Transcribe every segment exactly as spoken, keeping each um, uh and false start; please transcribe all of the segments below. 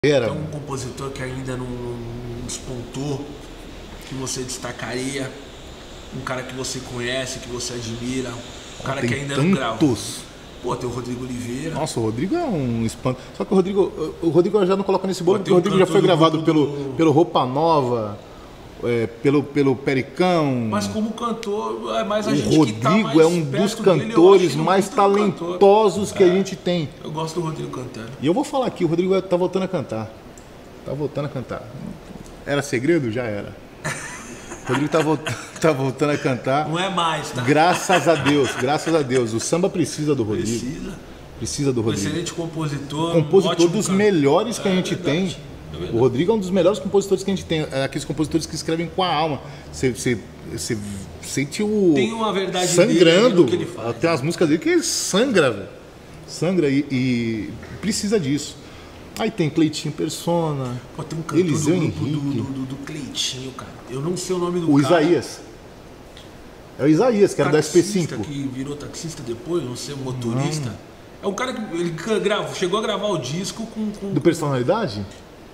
Era. Tem um compositor que ainda não, não despontou, que você destacaria, um cara que você conhece, que você admira, um cara tem que ainda tantos. não gravou. Pô, tem o Rodrigo Oliveira. Nossa, o Rodrigo é um espanto. Só que o Rodrigo, o Rodrigo eu já não coloco nesse bolo, Pô, porque o Rodrigo já foi gravado pelo, do... pelo Roupa Nova, é, pelo, pelo Pericão. Mas como cantor, é mais a o gente Rodrigo que tá mais é um dos cantores dele, mais talentosos que é. a gente tem. Eu gosto do Rodrigo cantando. E eu vou falar aqui, o Rodrigo tá voltando a cantar. Tá voltando a cantar. Era segredo? Já era. O Rodrigo tá, volt... tá voltando a cantar. Não é mais, tá? Graças a Deus, graças a Deus. O samba precisa do Rodrigo. Precisa. Precisa do Rodrigo. Um excelente compositor. Compositor um dos cantor. melhores que é, a gente verdade. tem. É o Rodrigo é um dos melhores compositores que a gente tem. É aqueles compositores que escrevem com a alma. Você, você, você sente o. Tem uma verdade sangrando. Dele, que ele faz. Tem as músicas dele que sangra, velho. Sangra e, e precisa disso. Aí tem Cleitinho Persona. Pô, tem um cantor Eliseu do grupo Henrique. do, do, do Cleitinho, cara. Eu não sei o nome do o cara. Isaías. É o Isaías, que era do S P cinco. Que virou taxista depois, não sei, motorista. Não. É um cara que ele gravou, chegou a gravar o disco com. com do Personalidade?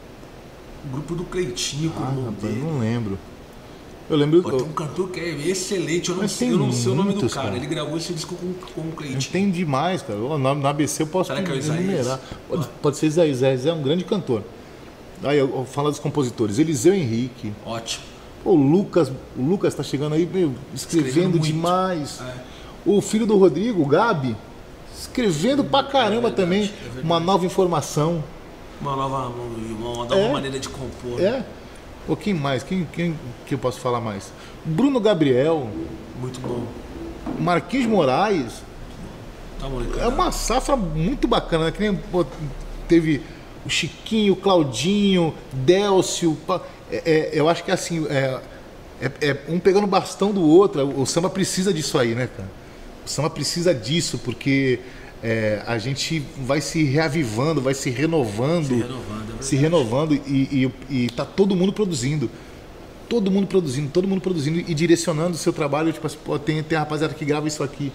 O grupo do Cleitinho, com ah, o nome rapaz, dele. não lembro. Eu lembro. Pô, tem um cantor que é excelente, eu não, sei, eu não sei o nome do cara. cara. Ele gravou esse disco com, com o Cleitinho. Tem demais, cara. No A B C eu posso Será que é o enumerar. Pode, pode ser Isaías. Isaías é um grande cantor. Aí eu, eu falo dos compositores. Eliseu Henrique. Ótimo. O Lucas, o Lucas tá chegando aí meu, escrevendo, escrevendo demais. É. O filho do Rodrigo, o Gabi, escrevendo pra caramba é verdade, também. É uma nova informação. Uma nova, uma nova é. maneira de compor. É. Ou quem mais? Quem, quem que eu posso falar mais? Bruno Gabriel. Muito bom. Marquinhos Moraes. Tá bom, é uma safra muito bacana, né? Que nem pô, teve o Chiquinho, Claudinho, Délcio. É, é, eu acho que assim, é, é, é um pegando o bastão do outro. O samba precisa disso aí, né, cara? O samba precisa disso, porque é, a gente vai se reavivando, vai se renovando. Se renovando, é se renovando e, e, e tá todo mundo produzindo. Todo mundo produzindo, todo mundo produzindo e direcionando o seu trabalho. Tipo assim, pô, tem, tem a rapaziada que grava isso aqui.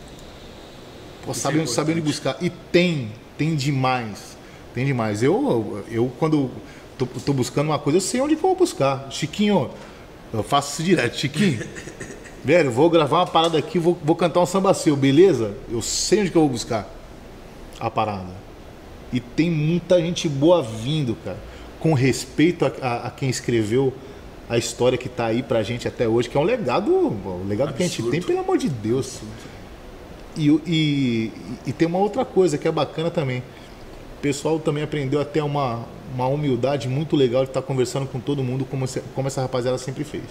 Pô, sabe, é sabe onde buscar. E tem, tem demais. Tem demais. Eu, eu quando tô, tô buscando uma coisa, eu sei onde que eu vou buscar. Chiquinho, eu faço isso direto. Chiquinho, velho, vou gravar uma parada aqui, vou, vou cantar um samba seu, beleza? Eu sei onde que eu vou buscar a parada. E tem muita gente boa vindo, cara. Com respeito a, a, a quem escreveu a história que tá aí pra gente até hoje, que é um legado, o legado absurdo que a gente tem, pelo amor de Deus. E, e, e tem uma outra coisa que é bacana também. O pessoal também aprendeu até uma, uma humildade muito legal de estar conversando com todo mundo, como, como essa rapaziada sempre fez.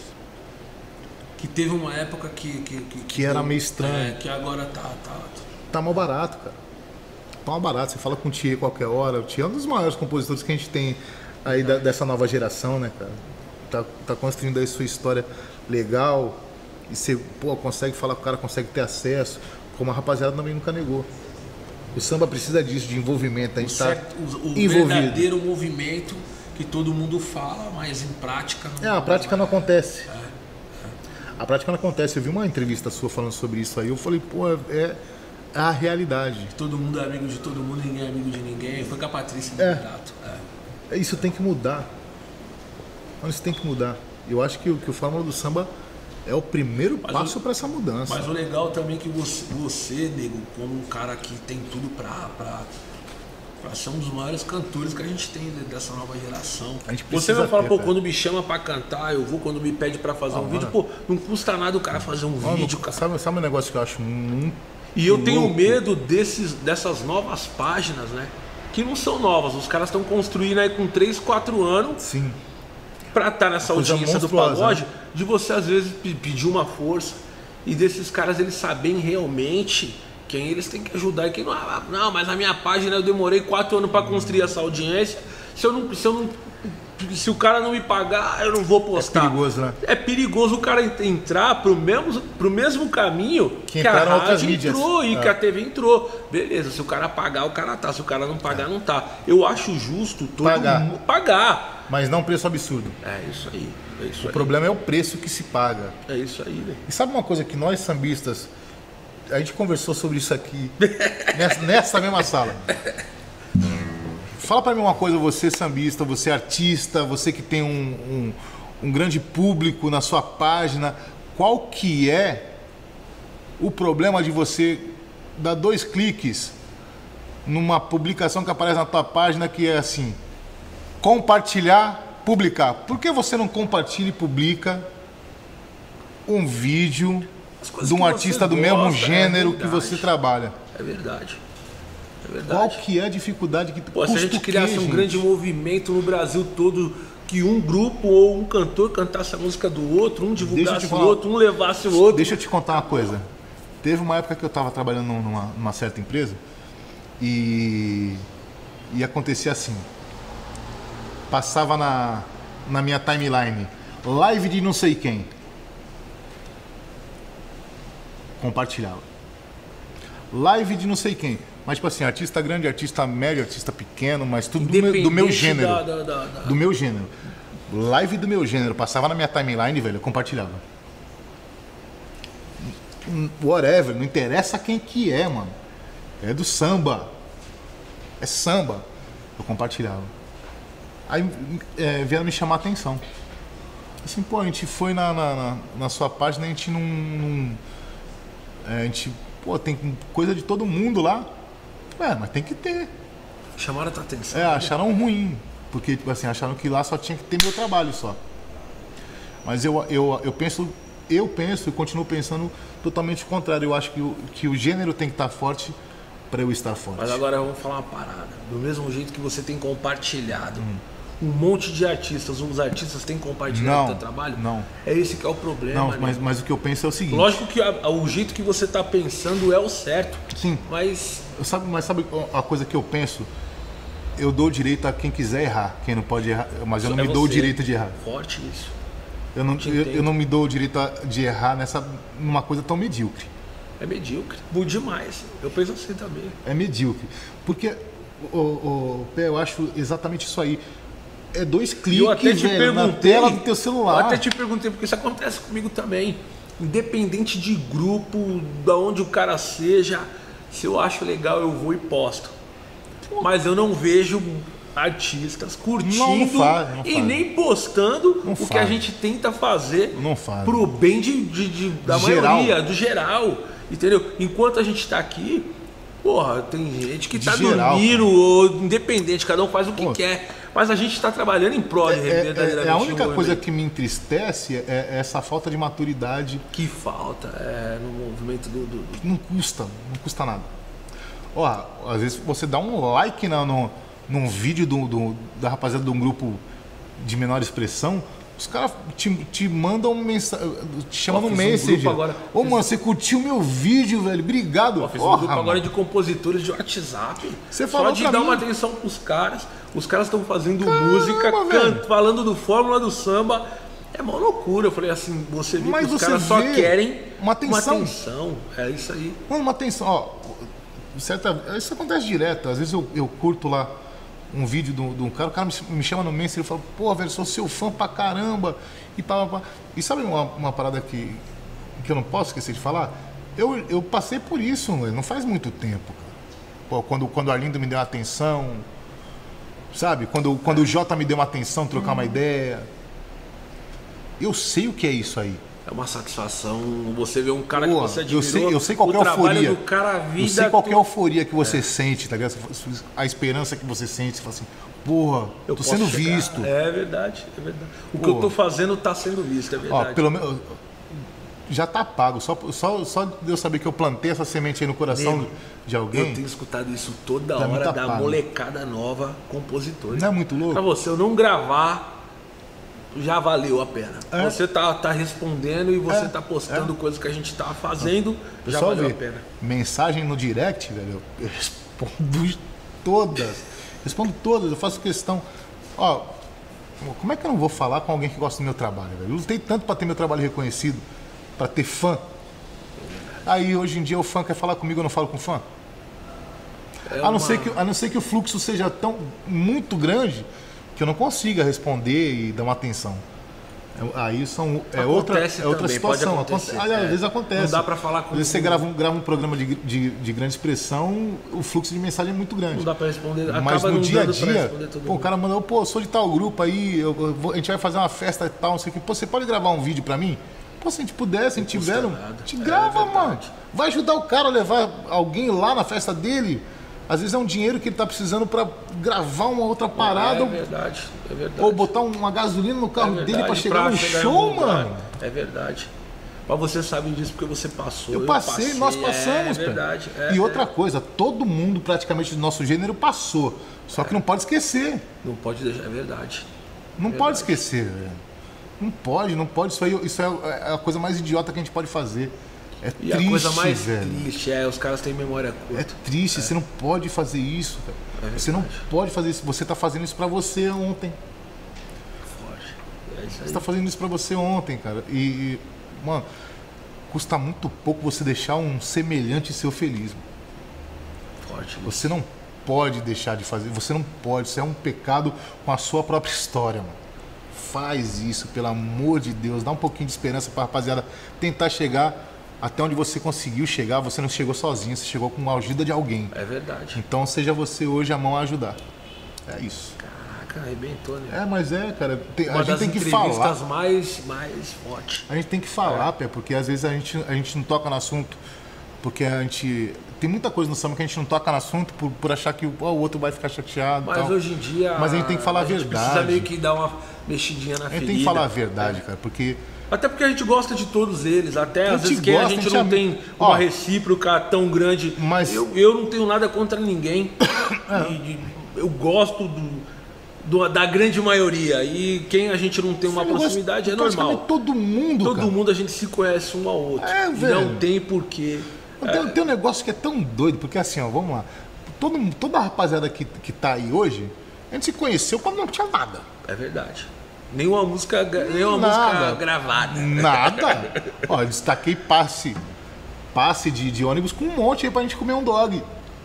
Que teve uma época que... Que, que, que era meio estranho. É, que agora tá... Tá, tá mal barato, cara. Tá mal barato. Você fala com o Tia qualquer hora. O Tia é um dos maiores compositores que a gente tem aí da, dessa nova geração, né, cara? Tá, tá construindo aí sua história legal. E você, pô, consegue falar com o cara, consegue ter acesso. Como a rapaziada também nunca negou. O samba precisa disso, de envolvimento. A gente está envolvido. O verdadeiro movimento que todo mundo fala, mas em prática não... É, a prática não acontece. É, é. A prática não acontece. Eu vi uma entrevista sua falando sobre isso aí. Eu falei, pô, é a realidade. Todo mundo é amigo de todo mundo, ninguém é amigo de ninguém. Foi com a Patrícia do é. Renato. É. Isso tem que mudar. Isso tem que mudar. Eu acho que, que o Fórmula do Samba é o primeiro mas passo para essa mudança. Mas o legal também é que você, você, nego, como um cara que tem tudo para para ser um dos maiores cantores que a gente tem dessa nova geração. A gente você vai falar, ter, pô, cara. Quando me chama para cantar, eu vou, quando me pede para fazer ah, um mano. vídeo, pô, não custa nada o cara fazer um mano, vídeo, cara. Sabe, sabe um negócio que eu acho muito E eu louco. tenho medo desses, dessas novas páginas, né? Que não são novas, os caras estão construindo aí com três, quatro anos. Sim. Pra estar nessa audiência do pagode, né? De você às vezes pedir uma força e desses caras eles saberem realmente quem eles têm que ajudar e quem não. Não, mas a minha página eu demorei quatro anos para construir essa audiência. Se eu não, se eu não, se o cara não me pagar, eu não vou postar. É perigoso, né? É perigoso o cara entrar pro mesmo, pro mesmo caminho que, que a rádio entrou e é. que a T V entrou. Beleza, se o cara pagar, o cara tá. Se o cara não pagar, é. não tá. Eu acho justo todo pagar. mundo pagar. Mas não preço absurdo. É isso aí. É isso o aí. problema é o preço que se paga. É isso aí, né? E sabe uma coisa que nós sambistas, a gente conversou sobre isso aqui, nessa, nessa mesma sala. fala pra mim uma coisa, você sambista, você artista, você que tem um, um, um grande público na sua página, qual que é o problema de você dar dois cliques numa publicação que aparece na tua página que é assim, compartilhar, publicar? Por que você não compartilha e publica um vídeo de um artista do gosta, mesmo gênero é que você trabalha? É verdade. É verdade. Qual que é a dificuldade que Pô, se a gente criasse um grande movimento no Brasil todo, que um grupo ou um cantor cantasse a música do outro, um divulgasse o outro, um levasse o outro. Deixa eu te contar uma coisa. Teve uma época que eu estava trabalhando numa, numa certa empresa e, e acontecia assim. Passava na, na minha timeline, live de não sei quem. Compartilhava. Live de não sei quem. Mas, tipo assim, artista grande, artista médio, artista pequeno, mas tudo do meu, do meu gênero. Da, da, da, da... Do meu gênero. Live do meu gênero. Passava na minha timeline, velho, eu compartilhava. Whatever, não interessa quem que é, mano. É do samba. É samba. Eu compartilhava. Aí é, vieram me chamar a atenção. Assim, pô, a gente foi na, na, na, na sua página, a gente não... não é, a gente, pô, tem coisa de todo mundo lá. É, mas tem que ter. Chamaram a tua atenção. É, acharam ruim. Porque, tipo assim, acharam que lá só tinha que ter meu trabalho só. Mas eu, eu, eu penso, eu penso e continuo pensando totalmente o contrário. Eu acho que o, que o gênero tem que estar forte para eu estar forte. Mas agora vamos falar uma parada. Do mesmo jeito que você tem compartilhado, hum. um monte de artistas, uns artistas têm compartilhado o teu trabalho? Não. É esse que é o problema. Não, mas, mas o que eu penso é o seguinte. Lógico que a, o jeito que você está pensando é o certo. Sim. Mas... Sabe, mas sabe a coisa que eu penso? Eu dou o direito a quem quiser errar, quem não pode errar, mas eu não é me você. dou o direito de errar. Forte isso. Eu não, eu, eu não me dou o direito de errar nessa, numa coisa tão medíocre. É medíocre. Bom demais. Eu penso assim também. É medíocre. Porque, o, o, Pé, eu acho exatamente isso aí. É dois cliques, eu até te velho, na tela do teu celular. Eu até te perguntei, porque isso acontece comigo também. Independente de grupo, da onde o cara seja, se eu acho legal, eu vou e posto. Mas eu não vejo artistas curtindo não, não faz, não e faz. nem postando não o faz. que a gente tenta fazer não faz. pro bem de, de, de da de maioria, geral. do geral. Entendeu? Enquanto a gente tá aqui, porra, tem gente que de tá geral, dormindo, ou independente, cada um faz o que Pô, quer. Mas a gente está trabalhando em prol de é, é, é a única coisa que me entristece é, é essa falta de maturidade. Que falta é, no movimento do, do... Não custa, não custa nada. Ó, às vezes você dá um like na, no, num vídeo do, do, da rapaziada de um grupo de menor expressão, os caras te, te mandam mensagem, te chamam no um Messenger. Agora, Ô, mano, você curtiu meu vídeo, velho? Obrigado. Ó, fiz um grupo agora de compositores de WhatsApp. Você Só de dar mim. uma atenção pros caras. Os caras estão fazendo Caramba, música, can, falando do Fórmula do Samba. É uma loucura. Eu falei assim, você vê Mas que os você caras só vê querem uma atenção. uma atenção. É isso aí. Mano, uma atenção. Ó, certa, isso acontece direto. Às vezes eu, eu curto lá um vídeo de um cara, o cara me, me chama no Messenger e fala, pô, velho, sou seu fã pra caramba. E, pá, pá, pá. E sabe uma, uma parada que, que eu não posso esquecer de falar? Eu, eu passei por isso, véio, não faz muito tempo. Cara. Pô, quando, quando o Arlindo me deu atenção, sabe? Quando, quando o Jota me deu uma atenção, trocar hum. uma ideia. Eu sei o que é isso aí. É uma satisfação. Você vê um cara Pô, que você admirou, eu sei, eu sei qual o é a trabalho euforia. do cara, a vida, eu sei qual é a euforia que você é. sente, tá ligado? A esperança que você sente, você fala assim, porra, eu tô sendo chegar. visto. É verdade, é verdade. O Pô. que eu tô fazendo tá sendo visto, é verdade. Ó, pelo menos já tá pago. Só, só, só de eu saber que eu plantei essa semente aí no coração Nego, de alguém. Eu tenho escutado isso toda hora tá da pago. molecada nova, compositores. Não é muito louco? Pra você, eu não gravar, já valeu a pena. É. Você tá, tá respondendo e você é. tá postando é. coisas que a gente tá fazendo, já Só valeu ver. a pena. Mensagem no direct, velho, eu respondo todas. Respondo todas, eu faço questão. Ó, como é que eu não vou falar com alguém que gosta do meu trabalho, velho? Eu lutei tanto pra ter meu trabalho reconhecido, pra ter fã. Aí hoje em dia o fã quer falar comigo, eu não falo com o fã. É a, não uma... ser que, a não ser que o fluxo seja tão muito grande que eu não consiga responder e dar uma atenção. Aí são, é Acontece outra, é outra também, situação. pode acontecer, Aconte- Às é. vezes acontece. Não dá pra falar com Às vezes você todo grava um, grava um programa de, de, de grande expressão, o fluxo de mensagem é muito grande. Não dá pra responder. Mas Acaba no não dia a dando pra dia, responder todo pô, o mundo. cara mandou, pô, sou de tal grupo aí, eu, eu vou- a gente vai fazer uma festa e tal, não sei o que. Pô, você pode gravar um vídeo pra mim? Pô, se a gente puder, se a gente Não custa tiver, nada. te É grava, verdade. mano. Vai ajudar o cara a levar alguém lá na festa dele. Às vezes é um dinheiro que ele tá precisando pra gravar uma outra parada. É verdade, é verdade. Ou botar uma gasolina no carro É dele pra verdade, chegar no chegar em show, algum lugar. mano. É verdade. Mas você sabe disso porque você passou. Eu passei, nós passamos, É verdade. cara. é, E outra é. coisa, todo mundo praticamente do nosso gênero passou. Só que não pode esquecer. Não pode deixar, é verdade. Não Verdade. pode esquecer, velho. Não pode, não pode. Isso aí isso é a coisa mais idiota que a gente pode fazer. É E triste, a coisa mais velho. triste é, os caras têm memória É curta. triste, você não pode fazer isso, velho. É Você não verdade. pode fazer isso. Você tá fazendo isso pra você ontem. Forte. É isso aí. Você tá fazendo isso pra você ontem, cara. E, e, mano, custa muito pouco você deixar um semelhante seu feliz. Mano. Forte. Você não pode deixar de fazer. Você não pode. Isso é um pecado com a sua própria história, mano. Faz isso, pelo amor de Deus. Dá um pouquinho de esperança pra rapaziada tentar chegar até onde você conseguiu chegar. Você não chegou sozinho, você chegou com a ajuda de alguém. É verdade. Então seja você hoje a mão a ajudar. É isso. Caraca, arrebentou, né? É, mas é, cara. Tem, a Uma gente das tem que entrevistas falar. mais, mais fortes. A gente tem que falar, Pé, porque às vezes a gente, a gente não toca no assunto, porque a gente. Tem muita coisa no samba que a gente não toca no assunto por, por achar que o, ó, o outro vai ficar chateado. Mas tal. hoje em dia. Mas a gente tem que falar a gente verdade. Precisa meio que dar uma mexidinha na A gente ferida. tem que falar a verdade, cara, porque. Até porque a gente gosta de todos eles. Até A às gente vezes que a gosta, gente a gente não am- tem Ó, uma recíproca tão grande. mas- Eu, eu não tenho nada contra ninguém. E- e eu gosto do, do- da grande maioria. E quem a gente não tem uma eu gosto proximidade de é praticamente normal. todo mundo, Todo cara. mundo a gente se conhece um ao outro. É, E velho. não tem porquê. Tem, tem um negócio que é tão doido, porque assim, ó, vamos lá. Todo, toda a rapaziada que, que tá aí hoje, a gente se conheceu quando não tinha nada. É verdade. Nenhuma música, gra- nenhuma Nada. música gravada. Nada. Ó, eu destaquei passe. Passe de, de ônibus com um monte aí pra gente comer um dog.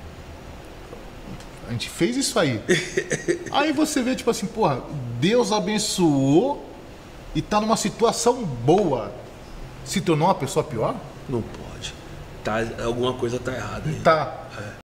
A gente fez isso aí. Aí você vê, tipo assim, porra, Deus abençoou e tá numa situação boa. Se tornou uma pessoa pior? Não pode. Tá, alguma coisa tá errada aí. Tá.